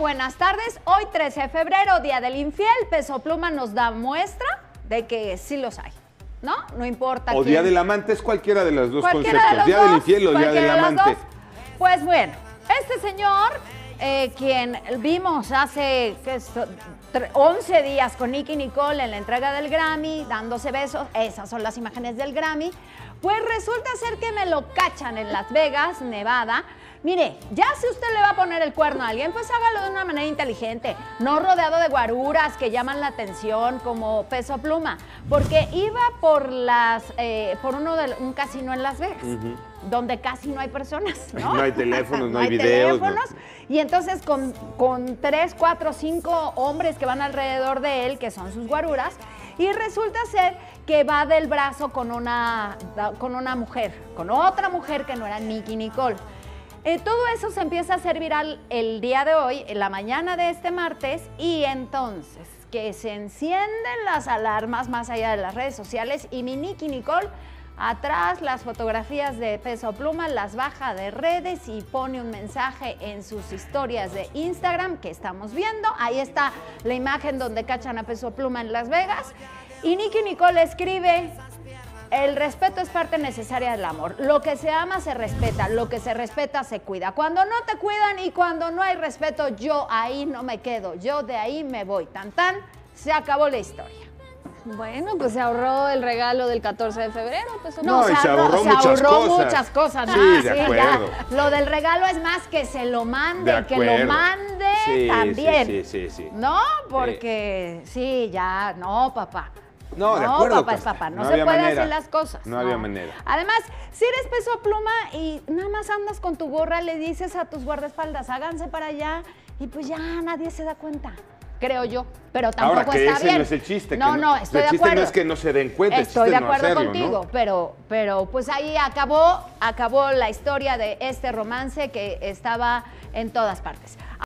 buenas tardes. Hoy 13 de febrero, Día del Infiel, Peso Pluma nos da muestra de que sí los hay, ¿no? No importa O quién. Día del Amante, es cualquiera de los dos Cualquiera conceptos. de los Día dos, del Infiel o Día del Amante. Pues bueno, este señor, quien vimos hace 11 días con Nicki Nicole en la entrega del Grammy, dándose besos, esas son las imágenes del Grammy, pues resulta ser que me lo cachan en Las Vegas, Nevada. Mire, ya si usted le va a poner el cuerno a alguien, pues hágalo de una manera inteligente, no rodeado de guaruras que llaman la atención como Peso Pluma, porque iba por un casino en Las Vegas, donde casi no hay personas, ¿no? No hay teléfonos, no hay videos. Teléfonos, y entonces con 3, 4, 5 hombres que van alrededor de él, que son sus guaruras, y resulta ser que va del brazo con una mujer, con otra mujer que no era Nicki Nicole. Todo eso se empieza a hacer viral el día de hoy, en la mañana de este martes, y entonces que se encienden las alarmas más allá de las redes sociales y mi Nicki Nicole atrás las fotografías de Peso Pluma las baja de redes y pone un mensaje en sus historias de Instagram que estamos viendo. Ahí está la imagen donde cachan a Peso Pluma en Las Vegas y Nicki Nicole escribe: el respeto es parte necesaria del amor. Lo que se ama se respeta, lo que se respeta se cuida. Cuando no te cuidan y cuando no hay respeto, yo ahí no me quedo, yo de ahí me voy. Tan tan, se acabó la historia. Bueno, pues se ahorró el regalo del 14 de febrero. Pues, No, y se ahorró muchas cosas. Sí, ¿no? de acuerdo. Ya. Lo del regalo es más que se lo mande, que lo mande sí, también. Sí. ¿No? Porque sí, ya, no, papá. No, de acuerdo. Papá es papá, no se pueden hacer las cosas. No había manera. Además, si eres Peso Pluma y nada más andas con tu gorra, le dices a tus guardaespaldas, háganse para allá y pues ya nadie se da cuenta, creo yo. Pero tampoco Ahora, que está ese bien. no es el chiste. No, estoy de acuerdo. El chiste no es que no se den cuenta, estoy de el chiste acuerdo es no hacerlo, contigo, ¿no? pero pues ahí acabó la historia de este romance que estaba en todas partes.